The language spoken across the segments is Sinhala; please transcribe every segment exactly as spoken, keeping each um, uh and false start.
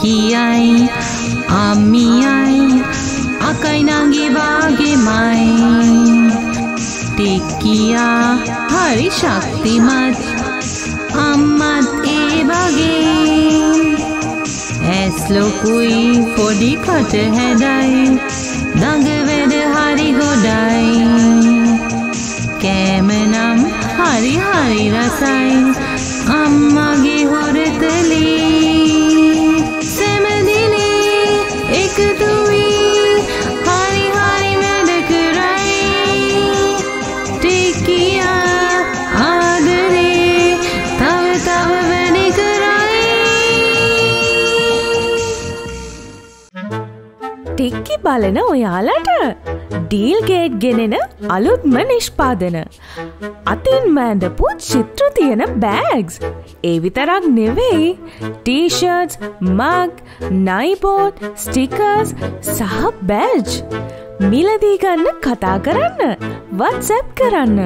ටික්කියයි අම්මියයි අකයි නංගි වාගෙමයි. ටික්කියා හරි ශක්තිමත් අම්මත් ඒ වගේ. ඇස් ලොකුයි පොඩි කට හැඩයි දඟ වැඩ හරි ගොඩයි. කෑමනම් හරි හරි රසයි අම්මගේ හොරතලී. සැමදිනේ එකතු වී හරි හරි වැඩ කරයි. ටික්කියා ආදරේ තව තව වැඩ කරයි. ටික්කි බලන ඔයාලට ඩීල් ගේට් ගෙනෙන අලුත්ම නිෂ්පාදන. අතින් මෑඳපු චිත්‍ර තියෙන බෑග්ස්. ඒ විතරක් නෙවෙයි ටී-ෂර්ට්ස්, මග්, නයිබෝඩ්, ස්ටිකර්ස් සහ බෑජ්. මිලදී ගන්න කතා කරන්න WhatsApp කරන්න.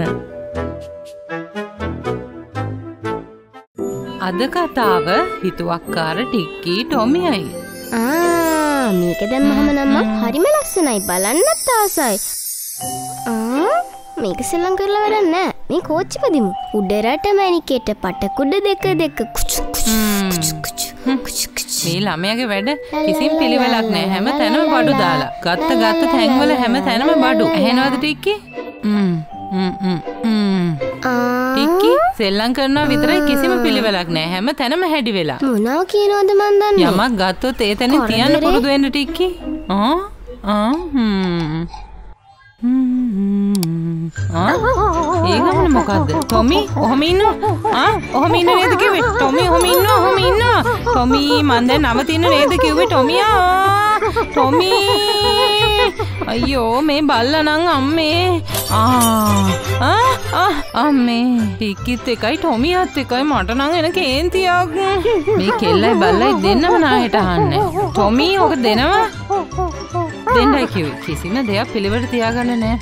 අද කතාව හිතුවක්කාර ටික්කි ටොමියයි. ආ මේක දැන් මහම නම්ම හරිම ලස්සනයි බලන්නත් ආසයි. ආ මේක සෙල්ලම් කරලා වැඩක් නෑ. මේ කෝච්චි පදිමු. උඩරට මැනිකේට පටකුඩ දෙක දෙක කුච් කුච් කුච් කුච් කුච්. මේ ළමයාගේ වැඩ කිසිම පිළිවෙලක් නෑ. හැම තැනම බඩු දාලා. ගත්ත ගත්ත තැන්වල හැම තැනම බඩු. ඇහෙනවද ටික්කි? ම්ම් ම්ම් ම්ම්. ටික්කි සෙල්ලම් කරනවා විතරයි කිසිම පිළිවෙලක් නෑ. හැම තැනම හැඩි වෙලා. මොනවා කියනවද මන් දන්නේ. යමක් ගත්තොත් ඒ තැනින් තියන්න පුරුදු වෙන්න ටික්කි. ආ ආ හ්ම්. ආ ඒ ගමන මොකද්ද? ටොමි ඔහම ඉන්නවා. ආ ඔහම ඉන්න නේද කිව්වේ? ටොමි ඔහම ඉන්නවා ඔහම ඉන්නවා. ටොමි මන් දැන් නවතින්න නේද කිව්වේ ටොමියා? ටොමි අයියෝ මේ බල්ලා නම් අම්මේ. ආ ආ ආ අම්මේ ටික්කිත් එකයි ටොමියත් එකයි මට නම් එන කේන්තියක්. මේ කෙල්ලයි බල්ලයි දෙන්නම නාහෙට අහන්නේ. ටොමි ඔක දෙනවා? දෙන්නයි කිව්වේ. කිසිම දෙයක් පිළිවෙලට තියාගන්න නෑ.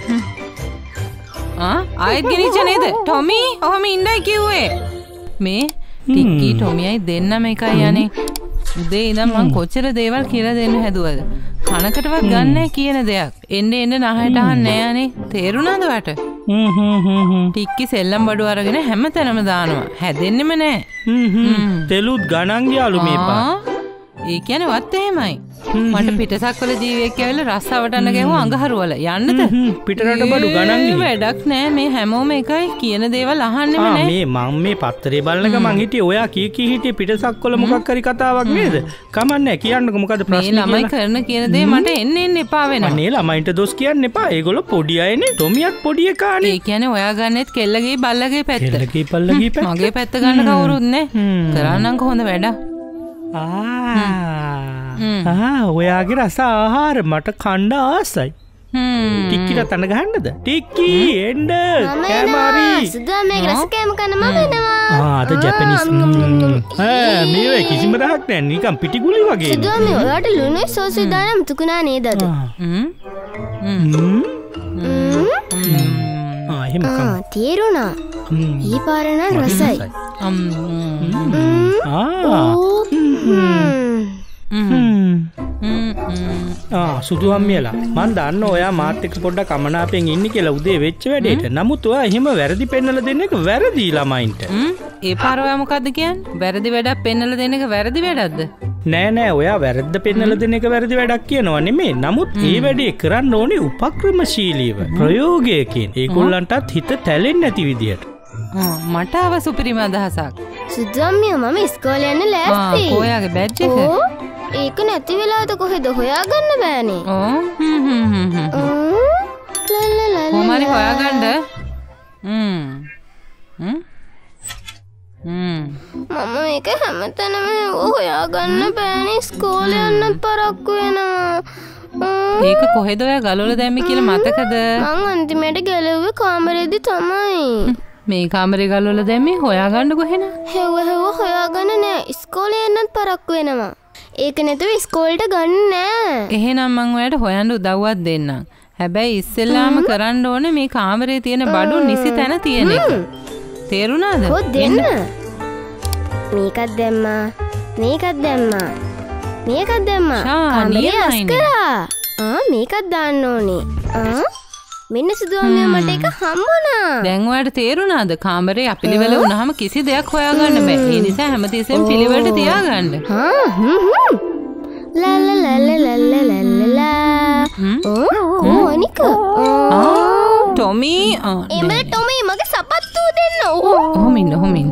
ආ ආයෙත් ගෙනිච්ච නේද? ටොමි ඔහම ඉන්නයි කිව්වේ. මේ ටික්කි ටොමියයි දෙන්නම එකයි යන්නේ. උදේ ඉඳන් මං කොච්චර දේවල් කියලා දෙන්න හැදුවද? කනකටවත් ගන්නෑ කියන දෙයක්. එන්න එන්න නහයට අහන්නේ නෑ අනේ. තේරුණාද වට? හ්ම් හ්ම් හ්ම්. ටික්කි සෙල්ලම් බඩු අරගෙන හැම තැනම දානවා. හැදෙන්නෙම නෑ. හ්ම් හ්ම්. තෙලුත් ගණන් ගියාලු මේ පා. ඒ කියන්නේ වත් එහෙමයි. මට පිටසක්වල ජීවියෙක් ඇවිල්ලා රස්සාවටන්න ගැහුවා අඟහරුවල. යන්නද? පිටරට බඩු ගණන් ගිහින්. වැඩක් නෑ මේ හැමෝම එකයි කියන දේවල් අහන්නෙම නෑ. මේ මං මේ පත්තරේ බලනක මං හිටියේ ඔයා කී කී හිටියේ පිටසක්වල මොකක් හරි කතාවක් නේද? කමන්නේ කියන්නකෝ මොකද ප්‍රශ්නේ කියලා. මේ ළමයි කරන කියන දේ මට එන්න එන්න එපා වෙනවා. අනේ ළමයින්ට දොස් කියන්න එපා. ඒගොල්ලෝ පොඩි අයනේ. ටොමියත් පොඩි එකානේ. ඒ කියන්නේ ඔයා ගන්නෙත් කෙල්ලගේ බල්ලගේ පැත්ත. කෙල්ලගේ බල්ලගේ පැත්ත. මගේ පැත්ත ගන්න කවුරුත් නෑ. කරන්නම් කොහොඳ වැඩක්. ආ ආ ඔයාගේ රස ආහාර මට කණ්ඩ ආසයි. ටික්කිට තන ගහන්නද? ටික්කි එන්න කැමාරි. සුදා මේ රස කෑම කන්න මම එනවා. ආ අද ජැපනීස්. ඈ මේ කිසිම රහක් නෑ නිකන් පිටිගුලි වගේ. සුදා මේ ඔයාට ලුණුයි සෝසි දාන්න තුකුණා නේද අද? හ්ම් හ්ම් ආ එහෙම කම. ආ තේරුණා. ඊ පාර නම් රසයි. ආ ආ සුදු අම්මියලා මන් දන්න ඔයා මාත් එක්ක පොඩ්ඩක් අමනාපෙන් ඉන්නේ කියලා උදේ වෙච්ච වැඩේට. නමුත් ඔයා එහෙම වැරදි පෙන්නලා දෙන එක වැරදි ළමයින්ට. ඒ පාර ඔයා මොකද්ද කියන්නේ? වැරදි වැඩක් පෙන්නලා දෙන එක වැරදි වැඩක්ද? නෑ නෑ ඔයා වැරද්ද පෙන්නලා දෙන එක වැරදි වැඩක් කියනවා නෙමෙයි. නමුත් ඒ වැඩේ කරන්න ඕනේ උපක්‍රමශීලීව ප්‍රයෝගයකින්. ඒගොල්ලන්ටත් හිත තැලෙන්නේ නැති විදියට. මට ආව සුපිරිම අදහසක්. සුදු අම්මිය මම ඉස්කෝලේ යන්න ලෑස්ති. ආ ඔයාගේ බැජ් එක? ඒක නැති වෙලාවද කොහෙද හොයාගන්න බෑනේ. ඕ හ්ම් හ්ම් හ්ම් හ්ම්. කොහමරි හොයාගන්න. හ්ම්. හ්ම්. හ්ම්. මම මේක හැමතැනම හොයාගන්න බෑනේ. ඉස්කෝලේ යන්න පරක්කු වෙනවා. ඒක කොහෙද ඔයා ගලවලා දැම්මේ කියලා මතකද? මං අන්තිමට ගැලෙව්වේ කාමරේදී තමයි. මේ කාමරේ ගලවලා දැම්මේ හොයාගන්න කොහෙන? හෙව්ව හෙව්ව හොයාගන්න නෑ. ඉස්කෝලේ යන්නත් පරක්කු වෙනවා. ඒක නැතුව ඉස්කෝලේට ගන්න නෑ. එහෙනම් මං ඔයාලට හොයන්න උදව්වක් දෙන්නම්. හැබැයි ඉස්සෙල්ලාම කරන්න ඕනේ මේ කාමරේ තියෙන බඩු නිසි තැන තියෙන එක. තේරුණාද? කො දෙන්න. මේකත් දැම්මා. මේකත් දැම්මා. මේකත් දැම්මා. කාමරේ අස් කරා. ආ මේකත් දාන්න ඕනේ. ආ මෙන්න සුදුවන්නේ මට එක හම්බුණා. දැන් ඔයාලට තේරුණාද? කාමරේ අපිලිවෙල වුණාම කිසි දෙයක් හොයාගන්න බෑ. ඒ නිසා හැමතිස්සෙම පිළිවෙලට තියාගන්න. හා හ්ම් හ්ම්. ලා ලා ලා ලා ලා ලා ලා. ඕ අනික. ටොමි. එමෙ ටොමි මගේ සපත්තු දෙන්න. ඔහොම ඉන්න ඔහොම ඉන්න.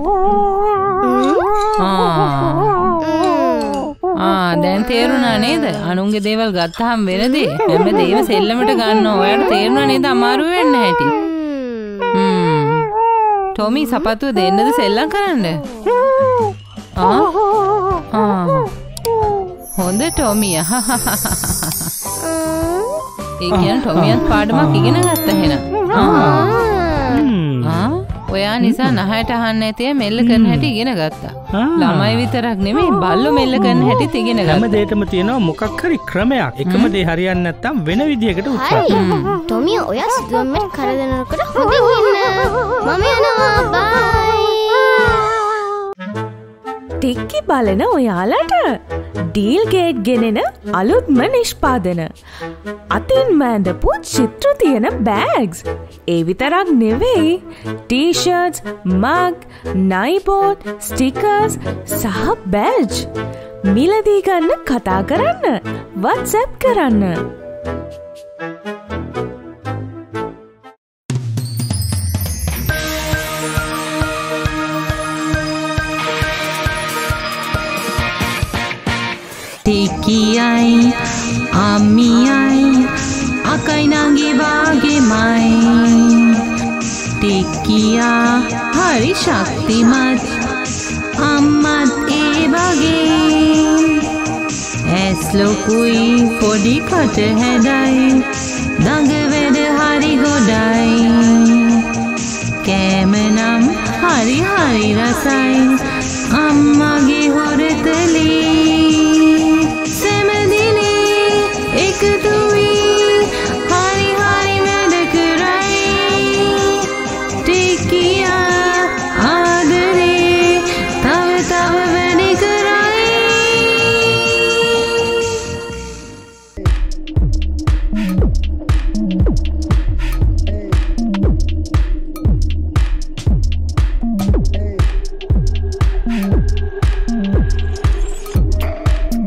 ආ දැන් තේරුණා නේද? අනුන්ගේ දේවල් ගත්තාම වෙන දේ හැම දේම සෙල්ලමට ගන්නවා. ඔයාලට තේරුණා නේද අමාරු වෙන්න හැටි? හ්ම්. ටොමි සපත්තුව දෙන්නද සෙල්ලම් කරන්න? ආ ආ හොඳ ටොමි. ඒ කියන්නේ ටොමියත් පාඩමක් ඉගෙන ගත්තා එහෙනම්. ආ ඔයා නිසා නහයට අහන්න නැතිව මෙල්ල කරන හැටි ඉගෙන ගත්තා. ළමයි විතරක් නෙමෙයි බල්ලෝ මෙල්ල කරන හැටිත් ඉගෙන ගත්තා. හැම දෙයකම තියෙනවා මොකක් හරි ක්‍රමයක්. එකම දේ හරියන්නේ නැත්නම් වෙන විදියකට උත්සාහ කරනවා. ටොමි ඔයා සුදුම්මට කරදනකොට හොඳින් ඉන්න. මම යනවා. බයි. ටික්කි බලන ඔයාලට ඩීල් ගේට් ගෙනෙන අලුත්ම නිෂ්පාදන. අතින් මෑඳපු චිත්‍ර තියෙන බෑග්ස්. ඒ විතරක් නෙවෙයි ටී-ෂර්ට්ස්, මග්, නයිබෝඩ්, ස්ටිකර්ස් සහ බැජ්. මිලදී ගන්න කතා කරන්න. WhatsApp කරන්න. ටිකියයි අම්මියයි අකයි නංගි වාගෙමයි. ටිකියා හරි ශක්තිමත් අම්මත් ඒ වගේ. ඇස් ලොකුයි පොඩි කට හැඩයි දඟ වැඩ හරි ගොඩයි. කෑමනම් හරි හරි රසයි අම්මගේ හොරතලී. සැමදිනේ එකතු